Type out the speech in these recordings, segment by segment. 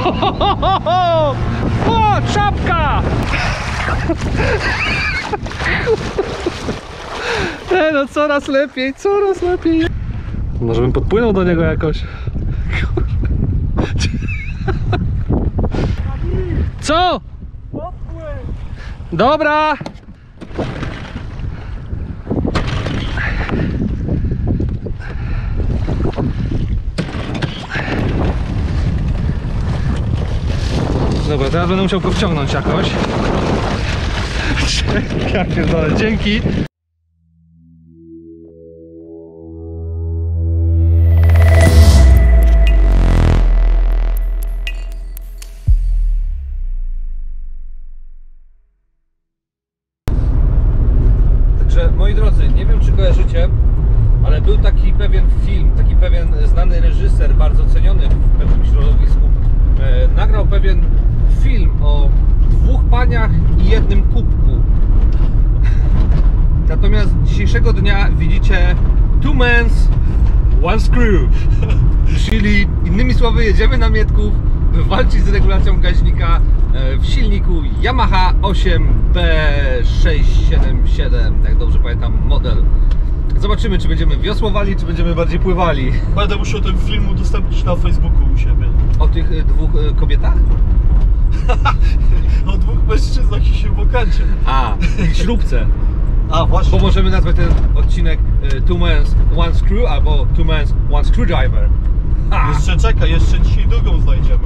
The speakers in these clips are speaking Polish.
O, czapka! No coraz lepiej, coraz lepiej. Może bym podpłynął do niego jakoś. Co? Dobra. Dobra, teraz będę musiał go wciągnąć jakoś. Ja pierdolę, dzięki. Także moi drodzy, nie wiem czy kojarzycie, ale był taki pewien film, taki pewien znany reżyser, bardzo ceniony w pewnym środowisku. Nagrał pewien film o dwóch paniach i jednym kubku. Natomiast dzisiejszego dnia widzicie two men's, one screw. Czyli innymi słowy jedziemy na Mietków walczyć z regulacją gaźnika w silniku Yamaha 8B677, jak dobrze pamiętam model. Zobaczymy, czy będziemy wiosłowali, czy będziemy bardziej pływali. Będę musiał ten film udostępnić na Facebooku u siebie. O tych dwóch kobietach? O dwóch mężczyznach i śrubokręcie. A, i śrubce. A, właśnie. Bo możemy nazwać ten odcinek Two Men's, One Screw albo Two Men's, One Screwdriver. Jeszcze czekaj, jeszcze dzisiaj drugą znajdziemy.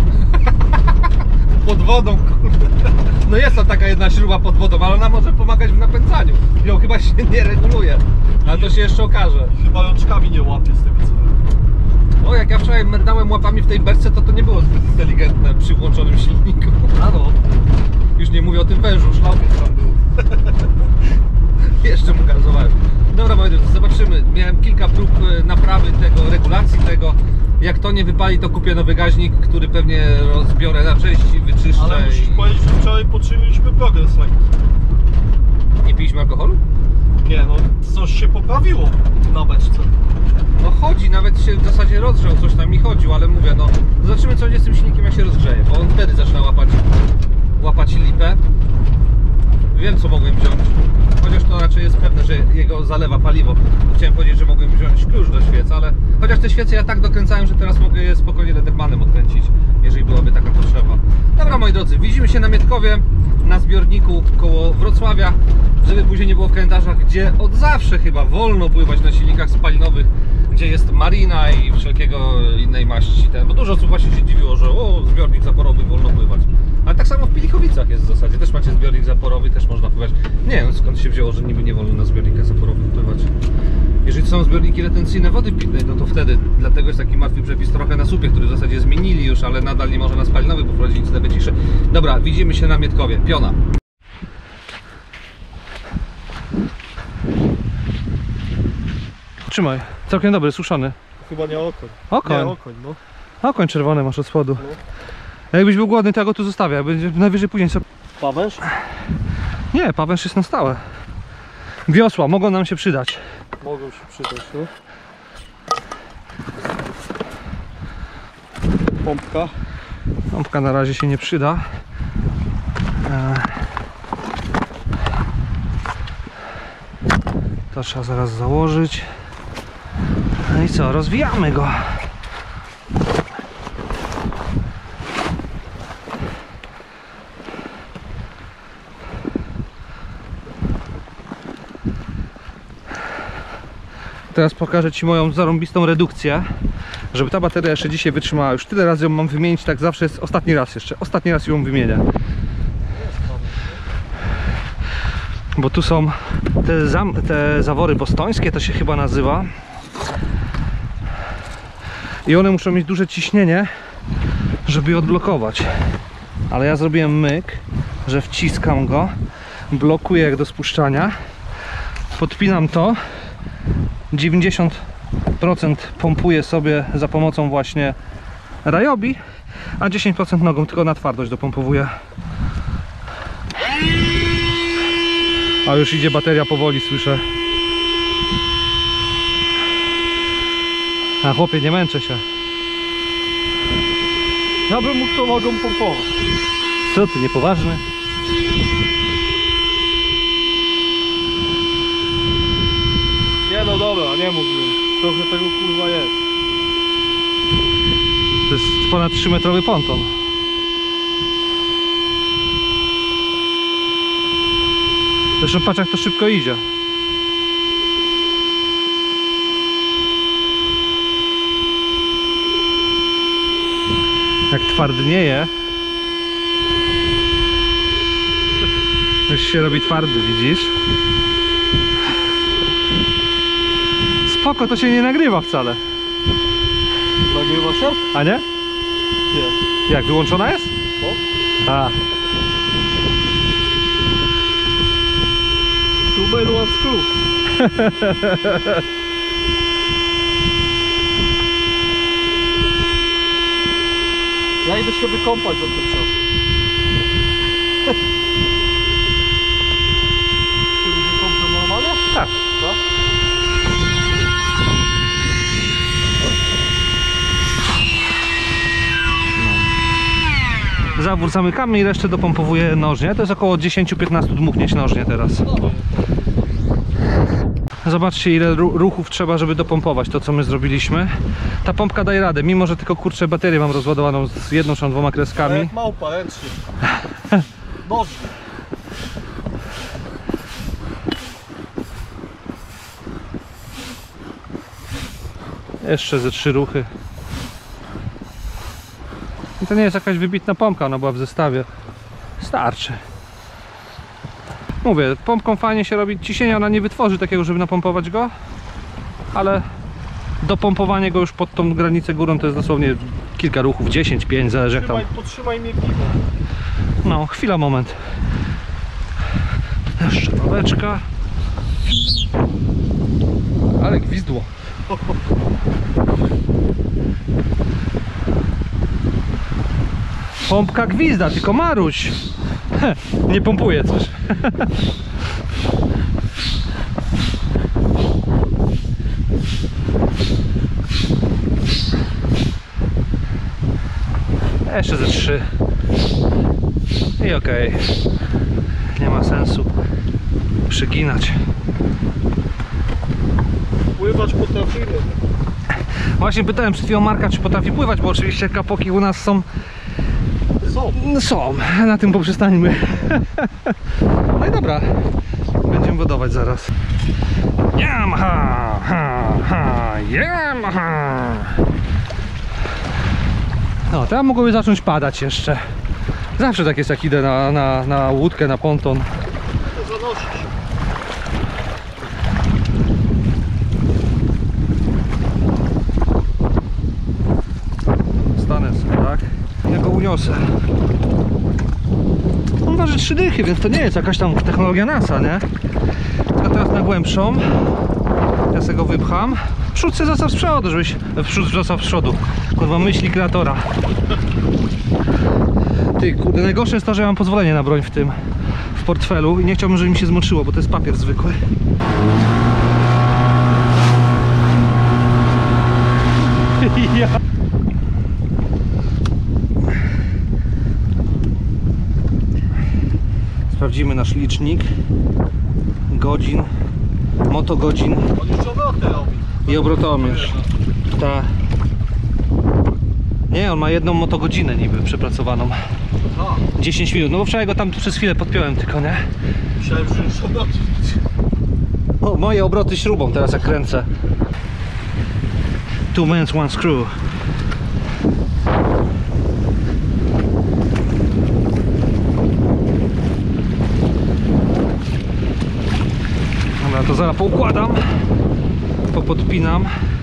Pod wodą, kurde. No jest tam taka jedna śruba pod wodą, ale ona może pomagać w napędzaniu. Ją chyba się nie reguluje, ale to się jeszcze okaże. Chyba rączkami nie łapie z tego co wiem. O, jak ja wczoraj merdałem łapami w tej berce, to nie było zbyt inteligentne przy włączonym silniku. A no. Już nie mówię o tym wężu, szlaubiec tam był. Jeszcze mu gazowałem. Dobra moi drodzy, zobaczymy. Miałem kilka prób naprawy tego, regulacji tego. Jak to nie wypali, to kupię nowy gaźnik, który pewnie rozbiorę na części, wyczyszczę. Ale musisz powiedzieć, że wczoraj poczyniliśmy progres lekki. Nie piliśmy alkoholu? Nie no, coś się poprawiło na beczce. No chodzi, nawet się w zasadzie rozgrzał, coś tam mi chodził, ale mówię, no zobaczymy co będzie z tym silnikiem, jak się rozgrzeje, bo on wtedy zaczyna łapać lipę. Wiem co mogłem wziąć, chociaż to raczej jest pewne, że jego zalewa paliwo. Chciałem powiedzieć, że mogłem wziąć klucz do świec, ale chociaż te świece ja tak dokręcałem, że teraz mogę je spokojnie Leathermanem odkręcić, jeżeli byłaby taka potrzeba. Dobra moi drodzy, widzimy się na Mietkowie, na zbiorniku koło Wrocławia, żeby później nie było w komentarzach, gdzie od zawsze chyba wolno pływać na silnikach spalinowych, gdzie jest marina i wszelkiego innej maści, bo dużo osób właśnie się dziwiło, że o, zbiornik zaporowy, wolno pływać. Ale tak samo w Pilichowicach jest w zasadzie, też macie zbiornik zaporowy, też można pływać. Nie wiem skąd się wzięło, że niby nie wolno na zbiornikach zaporowych pływać. Jeżeli są zbiorniki retencyjne wody pitnej, no to wtedy, dlatego jest taki martwy przepis trochę na słupie, który w zasadzie zmienili już, ale nadal nie może na spalinowy poprowadzić nic nawet ciszy. Dobra, widzimy się na Mietkowie, piona. Trzymaj, całkiem dobry, suszony. Chyba nie okoń. Okoń? Nie, okoń, no. Okoń czerwony masz od spodu. No. A jakbyś był głodny, to ja go tu zostawię, będzie najwyżej później sobie... Pawęż? Nie, pawęż jest na stałe. Wiosła, mogą nam się przydać. Mogą się przydać, no. Pompka. Pompka na razie się nie przyda. To trzeba zaraz założyć. No i co, rozwijamy go. Teraz pokażę Ci moją zarąbistą redukcję, żeby ta bateria jeszcze dzisiaj wytrzymała. Już tyle razy ją mam wymienić, tak zawsze jest ostatni raz jeszcze. Ostatni raz ją wymienię. Bo tu są te zawory bostońskie, to się chyba nazywa. I one muszą mieć duże ciśnienie, żeby je odblokować. Ale ja zrobiłem myk, że wciskam go, blokuję jak do spuszczania, podpinam to, 90% pompuję sobie za pomocą właśnie Ryobi, a 10% nogą, tylko na twardość dopompowuję. A już idzie bateria powoli, słyszę. A chłopie, nie męczę się. Ja bym mógł to nogą pompować. Co ty, niepoważny? Nie no dobra, nie mógłbym. Trochę tego kurwa jest. To jest ponad 3-metrowy ponton. Zresztą patrz, jak to szybko idzie. Jak twardnieje. Już się robi twardy, widzisz? Spoko, to się nie nagrywa wcale. Nagrywa się? A nie? Nie. Jak, wyłączona jest? No. A. Two men, one screw. Ja idę się wykąpać za ten czas. Ty się kąpią normalnie? Tak. Tak? Zawór zamykamy i resztę dopompowuję nożnie. To jest około 10-15 dmuchnięć nożnie teraz. Zobaczcie, ile ruchów trzeba, żeby dopompować to, co my zrobiliśmy. Ta pompka daje radę, mimo że tylko kurczę baterię mam rozładowaną z jedną czy dwoma kreskami. Jak małpa, ręcznie. Nożnie. Jeszcze ze 3 ruchy. I to nie jest jakaś wybitna pompka, ona była w zestawie. Starczy. Mówię, pompką fajnie się robi. Ciśnienia ona nie wytworzy takiego, żeby napompować go, ale dopompowanie go już pod tą granicę górą to jest dosłownie kilka ruchów, 10, 5, zależy jak tam. Podtrzymaj mnie piwo. No, chwila, moment. Jeszcze małeczka. Ale gwizdło. Pompka gwizda, tylko Maruś nie pompuje coś. Jeszcze ze 3 i okej. Nie ma sensu przyginać. Pływać potrafimy. Właśnie pytałem przed chwilą Marka, czy potrafi pływać, bo oczywiście kapoki u nas są. Są, na tym poprzestańmy. No i dobra, będziemy wodować zaraz. Yamaha, Yamaha. No, teraz mogłoby zacząć padać jeszcze. Zawsze tak jest, jak idę na łódkę, na ponton. To zanosisz. Stanę sobie, tak? Ja go uniosę. On waży 3 dychy, więc to nie jest jakaś tam technologia NASA, nie? A teraz na głębszą. Ja sobie go wypcham. Przód sobie zostaw z przodu, żebyś... Przód zostaw z przodu. Kurwa, myśli kreatora. Ty, kurde, najgorsze jest to, że ja mam pozwolenie na broń w portfelu i nie chciałbym, żeby mi się zmoczyło, bo to jest papier zwykły. Ja. Sprawdzimy nasz licznik godzin, motogodzin On już obroty robi. i obrotomierz. Ta. Nie, on ma jedną motogodzinę niby przepracowaną. A, 10 minut, no bo wczoraj go tam przez chwilę podpiąłem tylko, nie? myślałem, że już obroty widzi. O, moje obroty śrubą teraz jak kręcę. 2 men's, 1 screw. Dobra, to zaraz poukładam, popodpinam.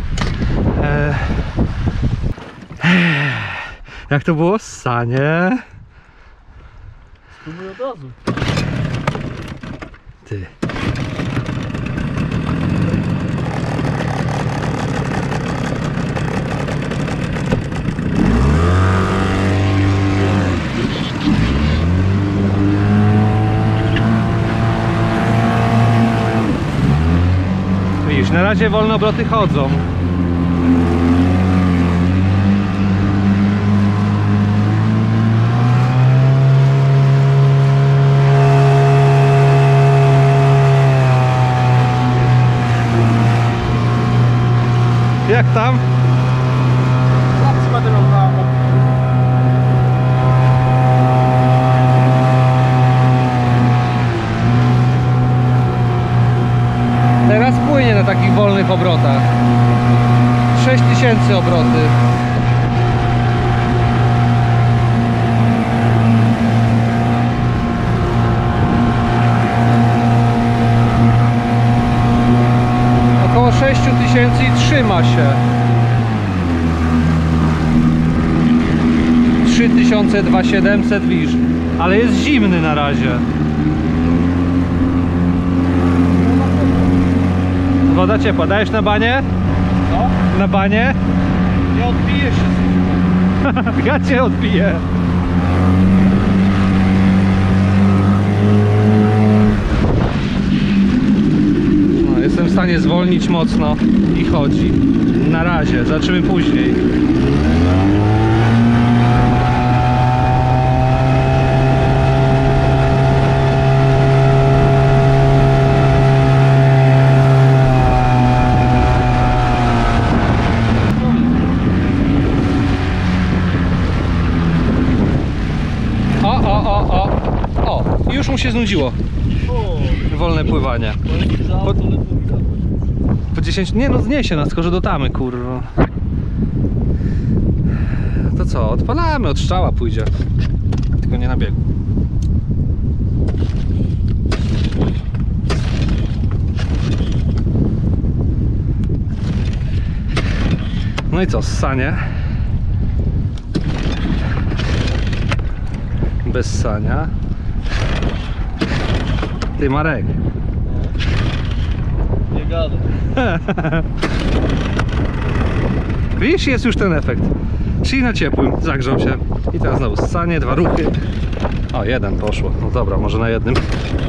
Jak to było? Sanie. Spróbuj od razu. Ty. Widzisz, na razie wolne obroty chodzą. Jak tam? Chłopcy będę miał na oku. Teraz płynie na takich wolnych obrotach. 6000 obroty. Około 6000 i trzyma się. 3000, 2700 wisz. Ale jest zimny na razie. Woda ciepła. Dajesz na banie? Co? Na banie? Nie odbije się. Ja cię odbiję. No, jestem w stanie zwolnić mocno i chodzi. Na razie, zobaczymy później. O, już mu się znudziło. Wolne pływanie. Po 10... Nie no, zniesie nas, tylko że do tamy, kurwa. To co, odpalamy, od strzała pójdzie. Tylko nie na biegu. No i co, ssanie. Bez ssania. Ty, Marek. Nie gadaj. Widzisz, jest już ten efekt. Czyli na ciepłym, zagrzał się. I teraz znowu ssanie, 2 ruchy. O, jeden poszło. No dobra, może na jednym.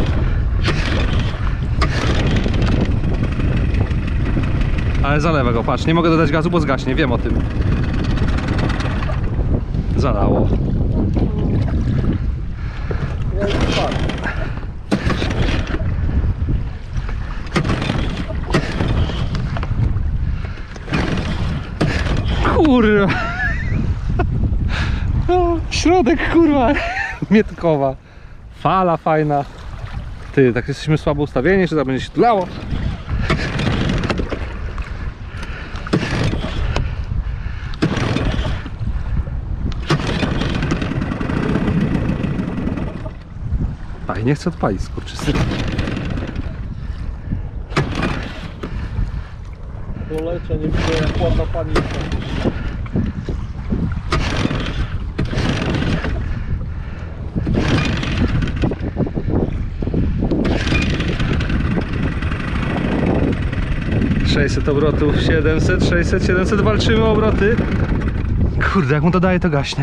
Ale zalewa go, patrz, nie mogę dodać gazu, bo zgaśnie, wiem o tym. Zalało. Kurwa. O, środek, kurwa. Mietkowa. Fala fajna. Ty, tak jesteśmy słabo ustawieni, czy to będzie się tlało? A i nie chcę odpalić, skurczysy. Polecie, nie widzę jak ładna pani jest. Obrotów, 700, 600, 700, walczymy o obroty. Kurde, jak mu to daje, to gaśnie.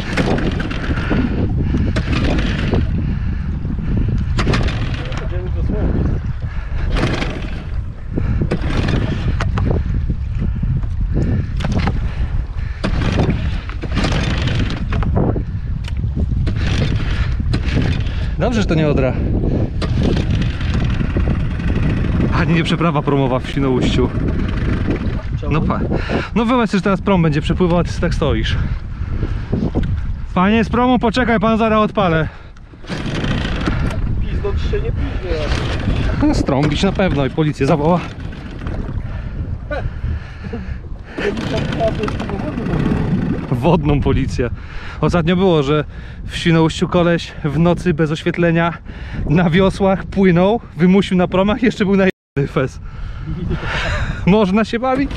Będziemy dosłownie. Dobrze, że to nie Odra. Ani nie przeprawa promowa w Świnoujściu. No no wyobraź sobie, że teraz prom będzie przepływał, a ty tak stoisz. Panie z promu, poczekaj, pan zaraz odpalę. Pizdąc się nie piźnie. No, strąbić na pewno i policję zawoła. Wodną policję. Ostatnio było, że w Świnoujściu koleś w nocy bez oświetlenia na wiosłach płynął, wymusił na promach, jeszcze był na fez. Można się bawić?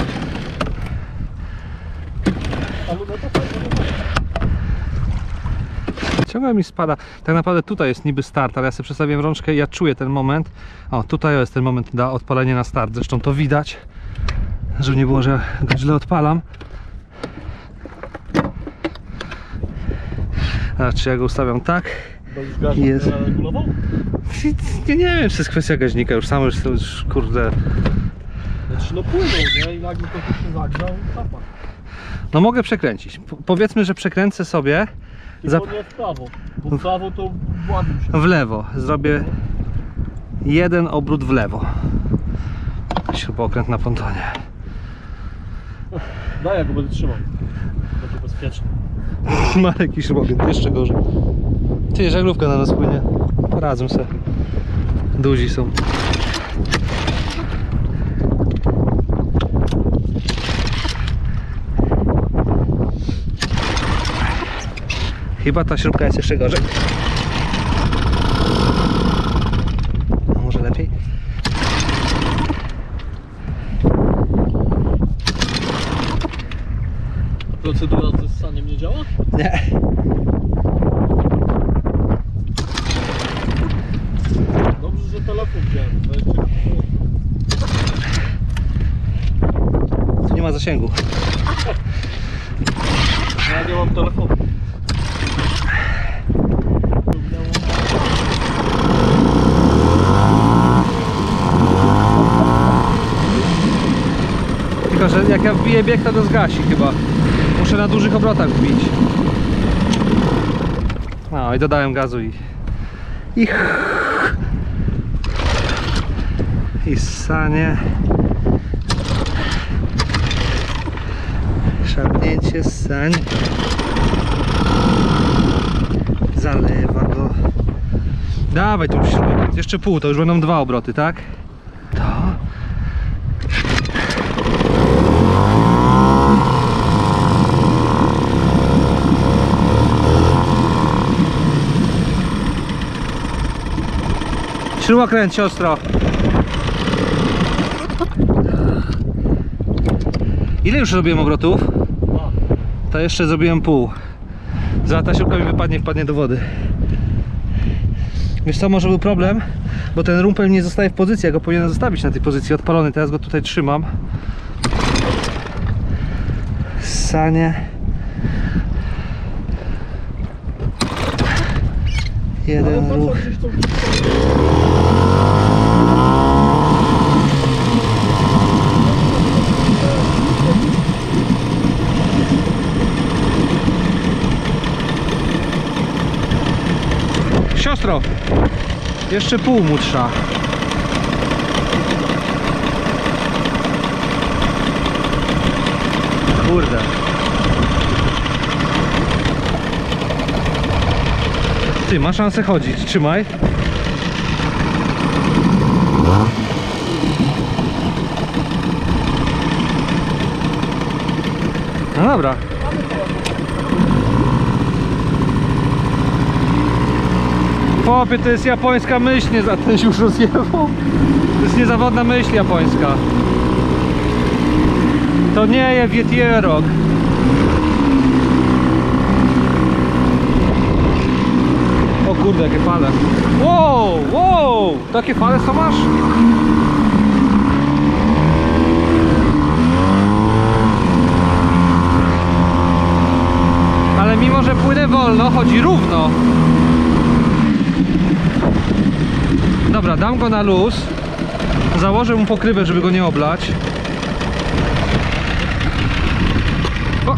Ciągle mi spada. Tak naprawdę tutaj jest niby start, ale ja sobie przestawiłem rączkę i ja czuję ten moment. O, tutaj jest ten moment na odpalenie na start. Zresztą to widać, żeby nie było, że go źle odpalam. A czy ja go ustawiam tak? Jest. Nie wiem, czy jest kwestia gaźnika. Już sam już kurde. Znaczy no płynął, nie? I nagle to się zagrzał i tapa. No mogę przekręcić. Powiedzmy, że przekręcę sobie. Tylko nie w prawo. Bo w prawo to ładnie się. W lewo. Zrobię jeden obrót w lewo. Śrubokręt na pontonie. Daj, ja go będę trzymał. Będzie bezpieczny. Marek i Szymogien, jeszcze gorzej. Ty, żaglówka na nas płynie. Poradzę sobie. Duzi są. Chyba ta śrubka jest jeszcze gorzej. A może lepiej? Procedura ze ssaniem nie działa? Nie. Dobrze, że telefon wziąłem. Tu nie ma zasięgu. Ja nie mam telefonu. Tylko, że jak ja wbiję bieg, to go zgasi chyba. Muszę na dużych obrotach wbić. No i dodałem gazu i ssanie. Szarpnięcie, ssań. Zalewa go. Dawaj tu śrubę. Jeszcze pół, to już będą 2 obroty, tak? To. Śrubokręt, siostro. Ile już zrobiłem obrotów? To jeszcze zrobiłem pół. Za ta śrubka mi wpadnie do wody. Wiesz co, może był problem? Bo ten rumpel nie zostaje w pozycji, ja go powinienem zostawić na tej pozycji odpalony. Teraz go tutaj trzymam. Ssanie. Jeden ruch. Siostro, jeszcze pół mu trza. Kurde. Ty, ma szansę chodzić, trzymaj. No dobra. Chłopie, to jest japońska myśl, nie za ten się już rozjechał. To jest niezawodna myśl japońska. To nie jest wietierok. O kurde, jakie fale. Wow, wow, takie fale co masz? Ale mimo, że płynę wolno, chodzi równo. Dobra, dam go na luz. Założę mu pokrywę, żeby go nie oblać. O!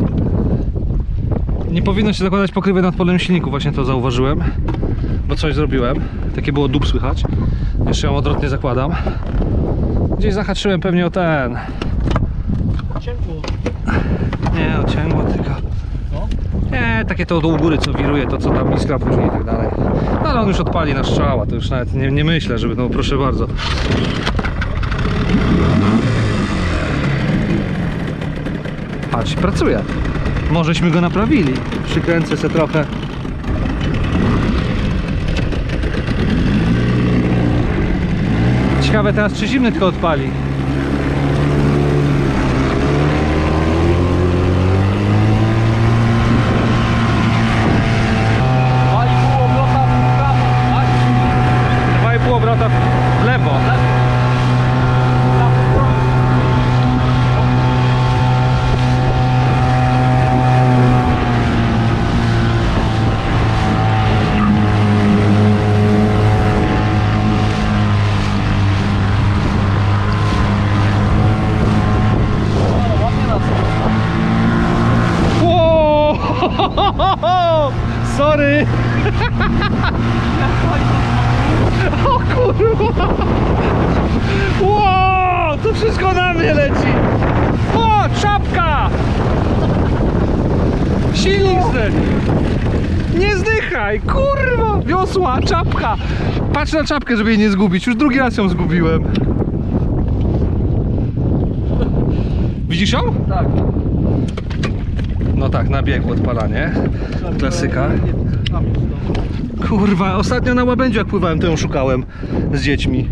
Nie powinno się zakładać pokrywy nad polem silniku, właśnie to zauważyłem. Bo coś zrobiłem. Takie było dób słychać. Jeszcze ją odwrotnie zakładam. Gdzieś zahaczyłem pewnie o ten. Cięgło. Nie, ocięgło tylko. No? Nie, takie to u góry co wiruje, to co tam iskra później i tak dalej. No ale on już odpali na strzała, to już nawet nie myślę, żeby, no proszę bardzo. Patrz, pracuje. Możeśmy go naprawili. Przykręcę se trochę. Ciekawe teraz, czy zimny tylko odpali. W lewo. Wow! Sorry! O kurwa! Wow! to wszystko na mnie leci! O, czapka! Silnik zdechł! Nie zdychaj, kurwa! Wiosła, czapka! Patrz na czapkę, żeby jej nie zgubić. Już drugi raz ją zgubiłem. Widzisz ją? Tak. No tak, na biegu odpalanie. Klasyka. Tam jest to. Kurwa, ostatnio na Łabędziu jak pływałem, to ją szukałem z dziećmi.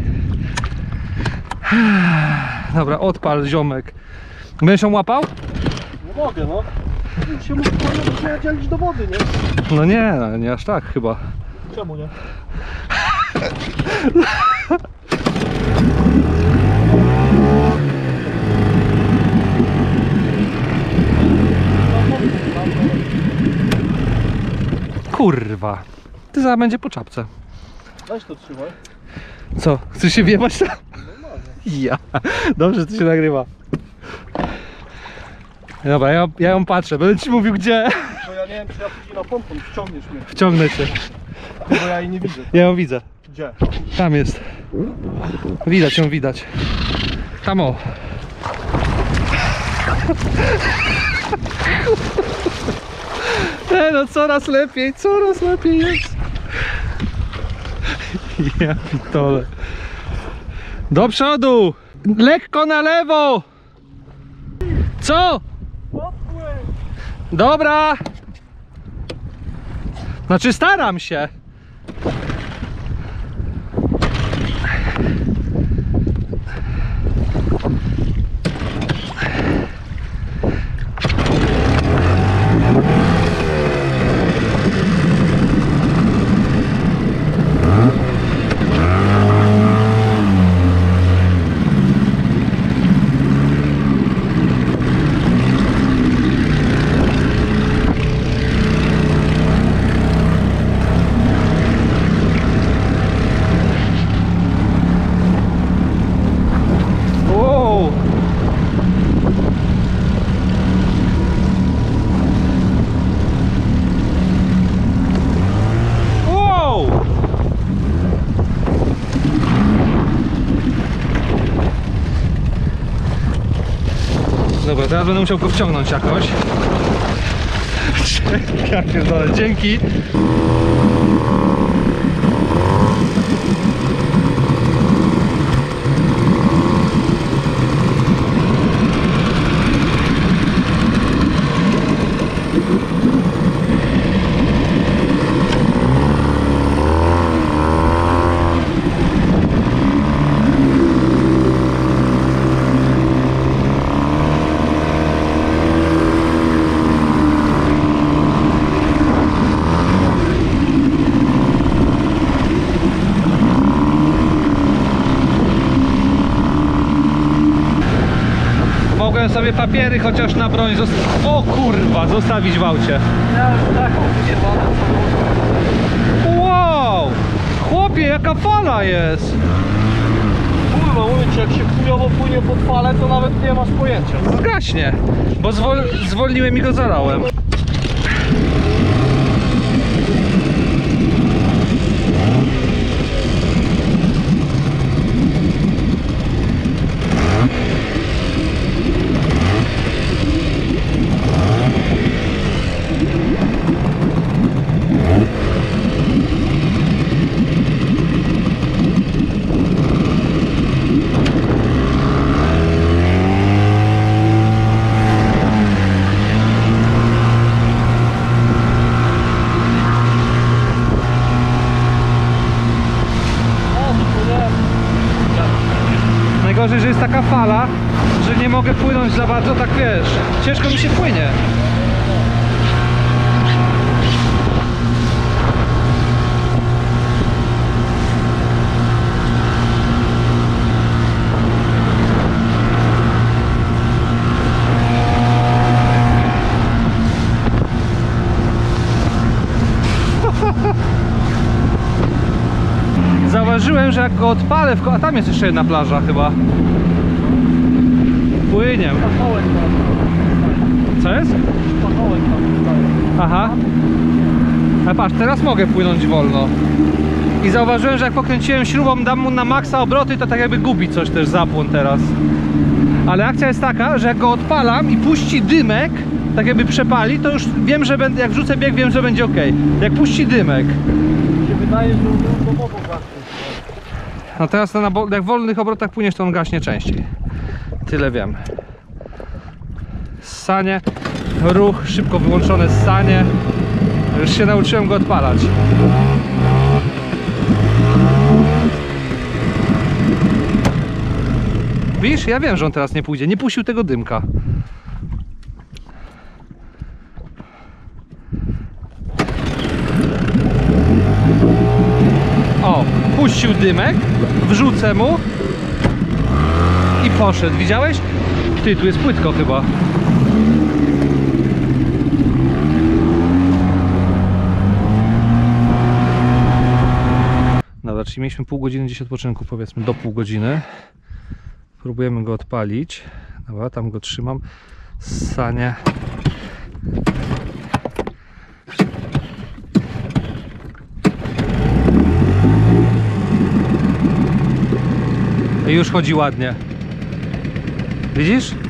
Dobra, odpal, ziomek. Będziesz ją łapał? No mogę, no. Już się mógł dzielić do wody, nie? No nie, nie aż tak chyba. Czemu nie? Kurwa. Ty zaraz będzie po czapce. Weź to trzymaj. Co? Chcesz się wjebać tam? Normalnie. Ja. Dobrze, to się nagrywa. Dobra, ja ją patrzę. Będę ci mówił gdzie. Bo ja nie wiem, czy ja później na pompą wciągniesz mnie. Wciągnę cię. Bo ja jej nie widzę. Ja ją widzę. Gdzie? Tam jest. Widać ją, widać. Tam o. No coraz lepiej jest. Ja pitole. Do przodu! Lekko na lewo! Co? Odpływ! Dobra! Znaczy staram się. Wow. Wow. Dobra, teraz będę musiał go wciągnąć jakoś. Ja pierdolę, dzięki. Mogłem sobie papiery chociaż na broń o kurwa, zostawić w aucie. Ja już taką wyjebane Wow! Chłopie, jaka fala jest! Kurwa, mówię ci, jak się chujowo płynie pod falę, to nawet nie masz pojęcia. Zgaśnie, bo zwolniłem i go zalałem. Najgorzej, że jest taka fala, że nie mogę płynąć za bardzo, tak wiesz, ciężko mi się płynie. Zauważyłem, że jak go odpalę a tam jest jeszcze jedna plaża chyba. Płynie. Pachołek tam. Co jest? Pachołek tam. Aha. Ale patrz, teraz mogę płynąć wolno. I zauważyłem, że jak pokręciłem śrubą, dam mu na maksa obroty, to tak jakby gubi coś też zapłon teraz. Ale akcja jest taka, że jak go odpalam i puści dymek, tak jakby przepali, to już wiem, że jak wrzucę bieg, wiem, że będzie ok. Jak puści dymek. Mi się wydaje, że on do gaśnie. No teraz jak w wolnych obrotach płyniesz, to on gaśnie częściej. Tyle wiem. Ssanie, ruch, szybko wyłączone ssanie. Już się nauczyłem go odpalać. Widzisz? Ja wiem, że on teraz nie pójdzie. Nie puścił tego dymka. O, puścił dymek, wrzucę mu i poszedł. Widziałeś? Ty, tu jest płytko chyba. Dobra, czyli mieliśmy pół godziny gdzieś odpoczynku, powiedzmy do pół godziny. Próbujemy go odpalić. Dobra, tam go trzymam. Ssanie. I już chodzi ładnie. Widzisz?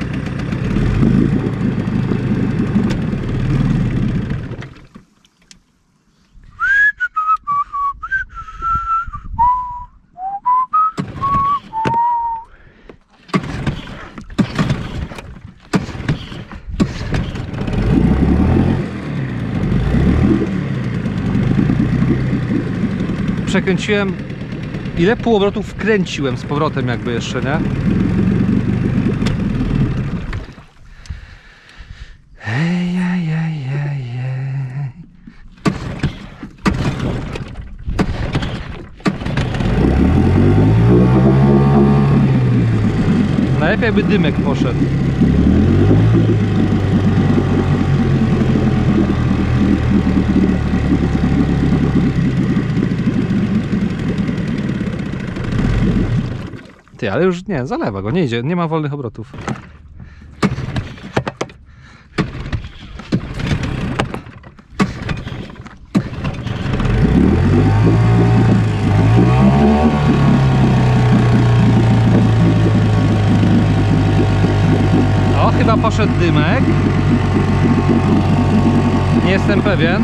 Przekręciłem. Ile pół obrotów wkręciłem z powrotem jakby jeszcze, nie? Najlepiej jakby dymek poszedł. Ty, ale już nie, zalewa go, nie idzie, nie ma wolnych obrotów. O, chyba poszedł dymek. Nie jestem pewien.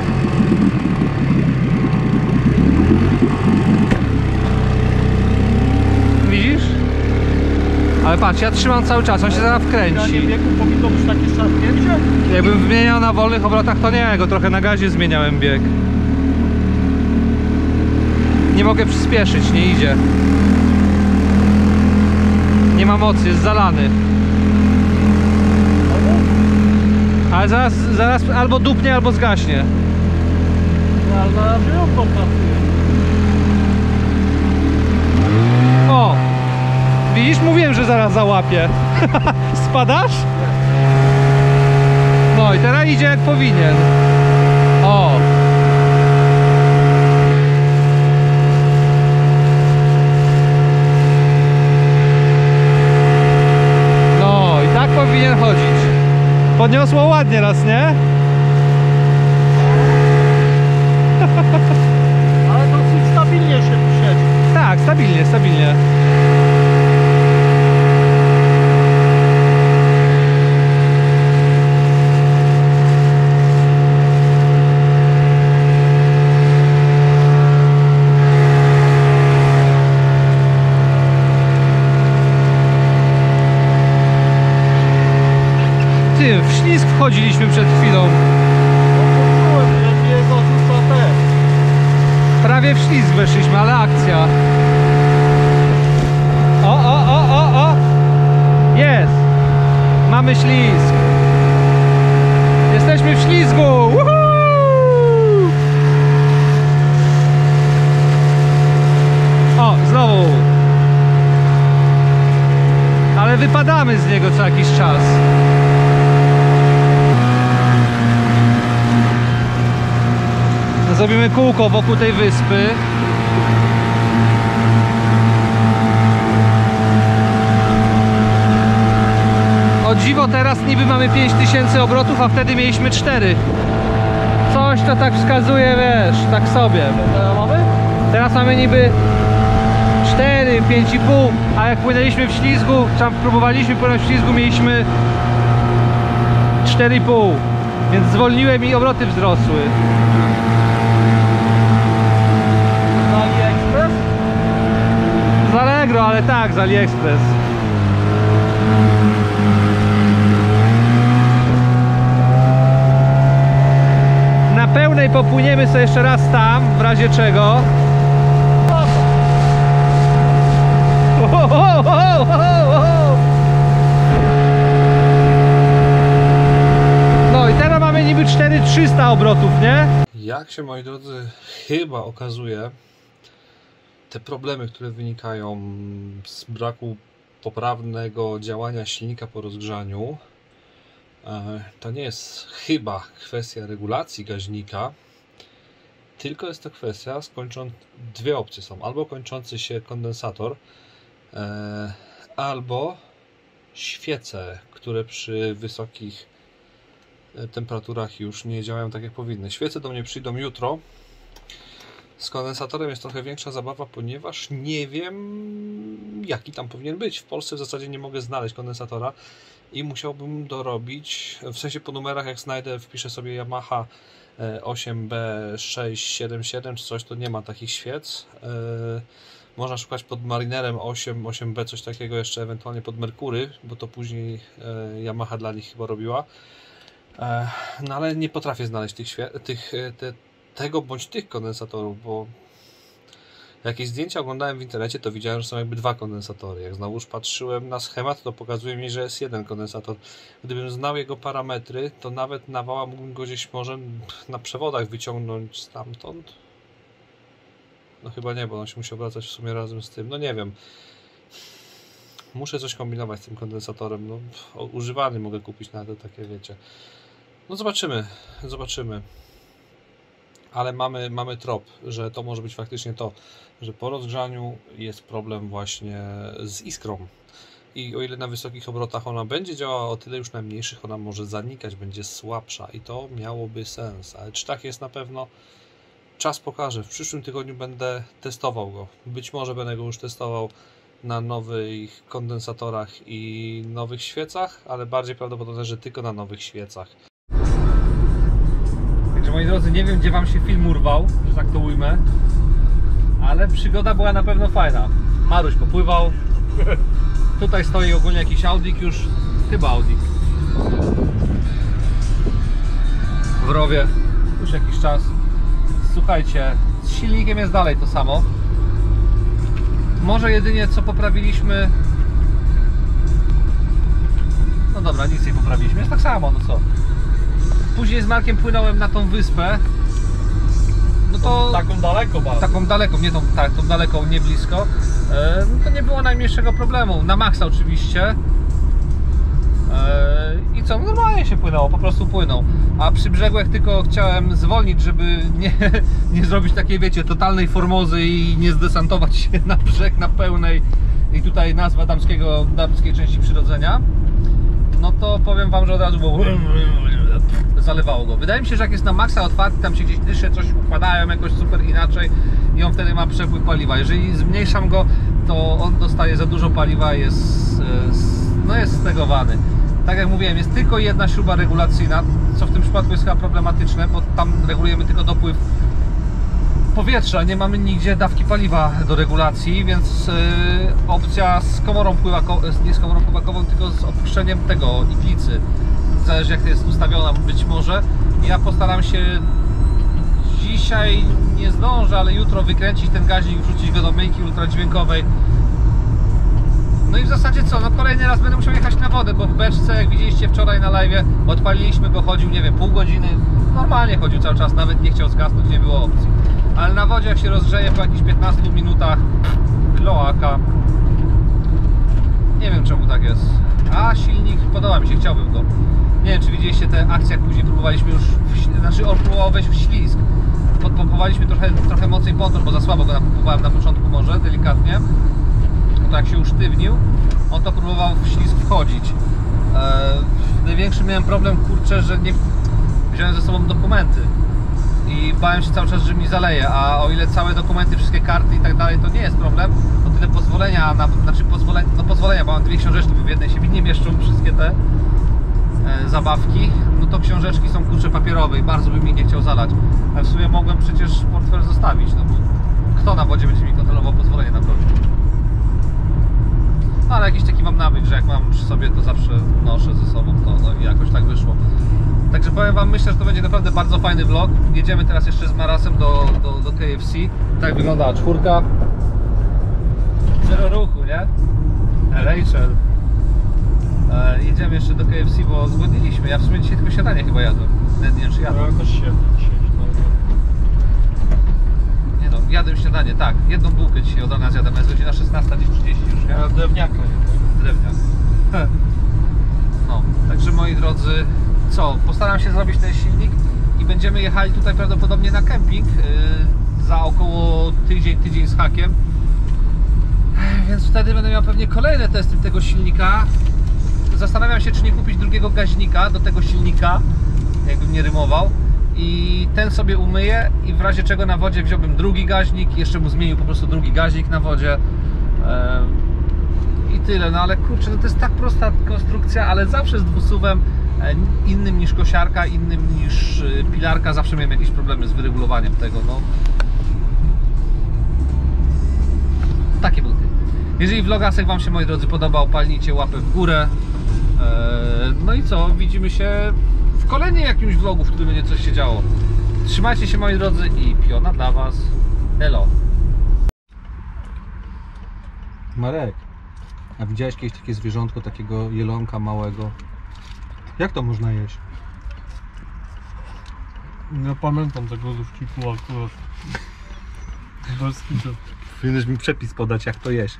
Widzisz? Ale patrz, ja trzymam cały czas, on się zaraz wkręci. W wieku powinno być takie szarpnięcie? Jakbym wymieniał na wolnych obrotach, to nie, go trochę na gazie zmieniałem bieg. Nie mogę przyspieszyć, nie idzie. Nie ma mocy, jest zalany. Ale zaraz albo dupnie, albo zgaśnie. No, ale na razie ją pracuje. O! Widzisz? Mówiłem, że zaraz załapie. Spadasz? No i teraz idzie jak powinien. O! No i tak powinien chodzić. Podniosło ładnie raz, nie? Ale dosyć stabilnie się tu siedzi. Tak, stabilnie, stabilnie. Ty, w ślizg wchodziliśmy przed chwilą. No poczułem, że mnie go rzuca też. Prawie w ślizg weszliśmy, ale akcja. O! Jest! Mamy ślizg. Jesteśmy w ślizgu! Woohoo! O, znowu. Ale wypadamy z niego co jakiś czas. Zrobimy kółko wokół tej wyspy. O dziwo, teraz niby mamy 5000 obrotów, a wtedy mieliśmy 4. Coś to tak wskazuje, wiesz, tak sobie. Teraz mamy? Teraz mamy niby 4, 5,5, a jak płynęliśmy w ślizgu, tam próbowaliśmy płynąć w ślizgu, mieliśmy 4,5, więc zwolniłem i obroty wzrosły. Na AliExpress? Z Allegro, ale tak, z AliExpress. Na pełnej popłyniemy sobie jeszcze raz tam, w razie czego. No i teraz mamy niby 4300 obrotów, nie? Jak się, moi drodzy, chyba okazuje, te problemy, które wynikają z braku poprawnego działania silnika po rozgrzaniu, to nie jest chyba kwestia regulacji gaźnika, tylko jest to kwestia, dwie opcje są: albo kończący się kondensator, albo świece, które przy wysokich temperaturach już nie działają tak jak powinny. Świece do mnie przyjdą jutro. Z kondensatorem jest trochę większa zabawa, ponieważ nie wiem, jaki tam powinien być. W Polsce w zasadzie nie mogę znaleźć kondensatora i musiałbym dorobić, w sensie po numerach, jak znajdę, wpiszę sobie Yamaha 8B677 czy coś, to nie ma takich świec. Można szukać pod Marinerem 8B, coś takiego, jeszcze ewentualnie pod Merkury, bo to później Yamaha dla nich chyba robiła. No ale nie potrafię znaleźć tego bądź tych kondensatorów, bo jakieś zdjęcia oglądałem w internecie, to widziałem, że są jakby dwa kondensatory. Jak znowuż patrzyłem na schemat, to pokazuje mi, że jest jeden kondensator. Gdybym znał jego parametry, to nawet na wała mógłbym go gdzieś może na przewodach wyciągnąć stamtąd. No chyba nie, bo on się musi obracać w sumie razem z tym. No nie wiem. Muszę coś kombinować z tym kondensatorem. No, używany mogę kupić na to, takie wiecie. No zobaczymy, zobaczymy. Ale mamy trop, że to może być faktycznie to, że po rozgrzaniu jest problem właśnie z iskrą. I o ile na wysokich obrotach ona będzie działała, o tyle już na mniejszych ona może zanikać, będzie słabsza i to miałoby sens. Ale czy tak jest na pewno? Czas pokaże. W przyszłym tygodniu będę testował go. Być może będę go już testował na nowych kondensatorach i nowych świecach, ale bardziej prawdopodobne, że tylko na nowych świecach. Także moi drodzy, nie wiem, gdzie wam się film urwał, że tak to ujmę, ale przygoda była na pewno fajna. Maruś popływał. Tutaj stoi ogólnie jakiś Audzik już, chyba Audzik. W rowie już jakiś czas. Słuchajcie, z silnikiem jest dalej to samo. Może jedynie co poprawiliśmy... No dobra, nic nie poprawiliśmy, jest tak samo, no co. Później z Markiem płynąłem na tą wyspę. No to... Taką daleko bardzo. Taką daleką, nie tą, tak, tą daleką, nie blisko. No to nie było najmniejszego problemu. Na maksa oczywiście. I co? Normalnie się płynęło, po prostu płynął. A przy brzegu, jak tylko chciałem zwolnić, żeby nie zrobić takiej, wiecie, totalnej formozy i nie zdesantować się na brzeg na pełnej, i tutaj nazwa damskiej części przyrodzenia, no to powiem wam, że od razu było zalewało go. Wydaje mi się, że jak jest na maksa otwarty, tam się gdzieś dysze, coś układają jakoś super inaczej i on wtedy ma przepływ paliwa. Jeżeli zmniejszam go, to on dostaje za dużo paliwa i jest stegowany. Tak jak mówiłem, jest tylko jedna śruba regulacyjna, co w tym przypadku jest chyba problematyczne, bo tam regulujemy tylko dopływ powietrza, nie mamy nigdzie dawki paliwa do regulacji, więc opcja z komorą nie z komorą pływakową, tylko z opuszczeniem tego iglicy. Zależy, jak to jest ustawiona, być może. Ja postaram się dzisiaj, nie zdążę, ale jutro wykręcić ten gaźnik, wrzucić go do myjki ultradźwiękowej. No i w zasadzie co, no kolejny raz będę musiał jechać na wodę, bo w beczce, jak widzieliście wczoraj na live, odpaliliśmy go, chodził, nie wiem, pół godziny, normalnie chodził cały czas, nawet nie chciał zgasnąć, nie było opcji. Ale na wodzie, jak się rozgrzeje po jakichś 15 minutach, kloaka. Nie wiem, czemu tak jest. A silnik, podoba mi się, chciałbym go. Nie wiem, czy widzieliście te akcje, jak później próbowaliśmy już, on próbował wejść w ślizg. Podpompowaliśmy trochę mocniej motor, bo za słabo go napompowałem na początku może, delikatnie. No to jak się usztywnił, on to próbował w ślizg wchodzić. Największy miałem problem, kurczę, że nie wziąłem ze sobą dokumenty. i bałem się cały czas, że mi zaleje, a o ile całe dokumenty, wszystkie karty i tak dalej to nie jest problem, o tyle pozwolenia, pozwolenia, bo mam dwie książeczki, bo w jednej się nie mieszczą wszystkie te zabawki, no to książeczki są kurcze papierowe i bardzo bym mi nie chciał zalać, ale w sumie mogłem przecież portfel zostawić, no bo kto na wodzie będzie mi kontrolował pozwolenie na broń? Ale jakiś taki mam nawyk, że jak mam przy sobie, to zawsze noszę ze sobą to, no i jakoś tak wyszło. Także powiem wam, myślę, że to będzie naprawdę bardzo fajny vlog. Jedziemy teraz jeszcze z Marasem do KFC. Tak wygląda czwórka. Zero ruchu, nie? Rachel. Jedziemy jeszcze do KFC, bo zgodniliśmy. Ja w sumie dzisiaj tylko śniadanie chyba jadłem. Nie wiem, czy jadłem. No jakoś się dzisiaj. Nie no, jadłem śniadanie, tak. Jedną bułkę dzisiaj od rana zjadłem. Jest godzina 16:30 już, nie? Ja drewniaka. Drewniak. No, także moi drodzy, co? Postaram się zrobić ten silnik i będziemy jechali tutaj prawdopodobnie na kemping za około tydzień z hakiem. Więc wtedy będę miał pewnie kolejne testy tego silnika. Zastanawiam się, czy nie kupić drugiego gaźnika do tego silnika, jakbym nie rymował. I ten sobie umyję i w razie czego na wodzie wziąłbym drugi gaźnik, jeszcze mu zmienił po prostu drugi gaźnik na wodzie. I tyle, no ale kurczę, no to jest tak prosta konstrukcja, ale zawsze z dwusuwem innym niż kosiarka, innym niż pilarka, zawsze miałem jakieś problemy z wyregulowaniem tego, no. Takie buty. Jeżeli vlogasek wam się, moi drodzy, podobał, palnijcie łapę w górę. No i co, widzimy się w kolejnym jakimś vlogu, w którym będzie coś się działo. Trzymajcie się, moi drodzy, i piona dla was. Hello. Marek, a widziałeś kiedyś takie zwierzątko, takiego jelonka małego? Jak to można jeść? Nie pamiętam tego dowcipu akurat. Bez kitu. Powinieneś mi przepis podać, jak to jeść.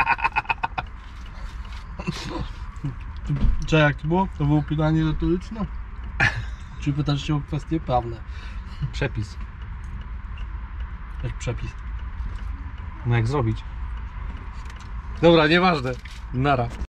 Czy jak to było? To było pytanie retoryczne? Czy pytasz się o kwestie prawne? Przepis. Jak przepis. No jak zrobić? Dobra, nieważne. Nara.